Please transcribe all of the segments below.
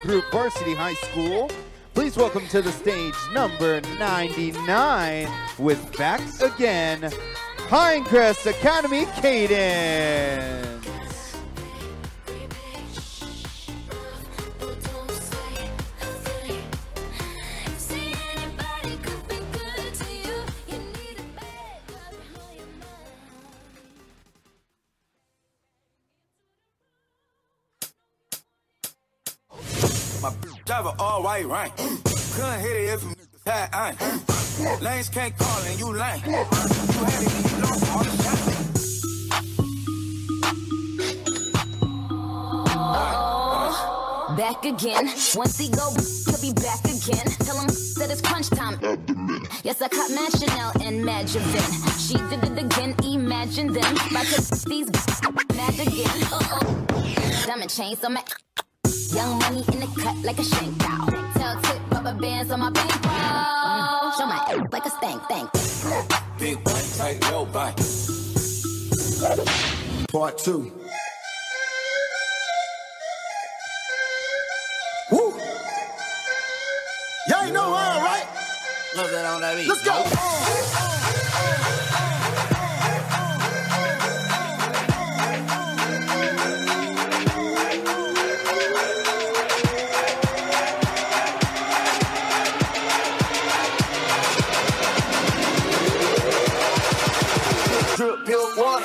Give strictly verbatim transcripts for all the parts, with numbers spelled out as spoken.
Group Varsity High School. Please welcome to the stage number ninety-nine with Back Again, Pinecrest Academy Cadence. My driver all white right. Couldn't hit it if you had iron. Lanes can't call and you lame. You had it and you lost all the time. Oh, back again. Once he go, he'll be back again. Tell him that it's crunch time. Yes, I caught Mad Chanel and Mad Javin. She did it again. Imagine them. About to these mad again. Uh oh, diamond chains on my. Young money in the cut like a shank doll. Tell tip rubber bands on my bankroll. Show my ass like a stank, thank. Big bite, tight, low bite. Part two. Woo! Y'all ain't know how, right? Love that on that beat. Let's go! Drip, pure water.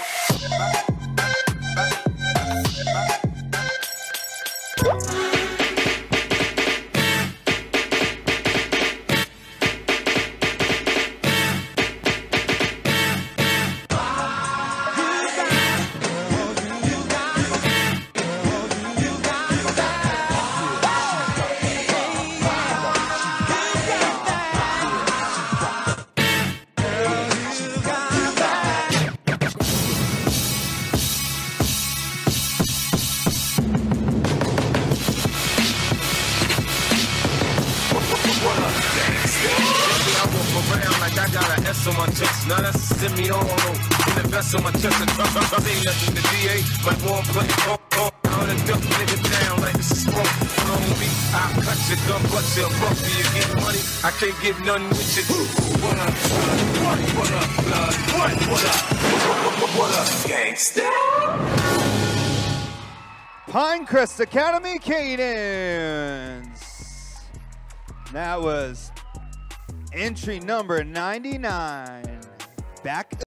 Like I got an S on my chest, now that's a semi-auto. In the vest on my chest, and drop, drop, drop, ain't nothing to D A. Like one play, oh, oh, out and duck, nigga down like it's a smoke. On me, I cut your gun, but your buck, do you get money? I can't get none with you. What up, what, what up, blood? What, what up, what, what, what up, gangsta? Pinecrest Academy Cadence. That was entry number ninety-nine. Back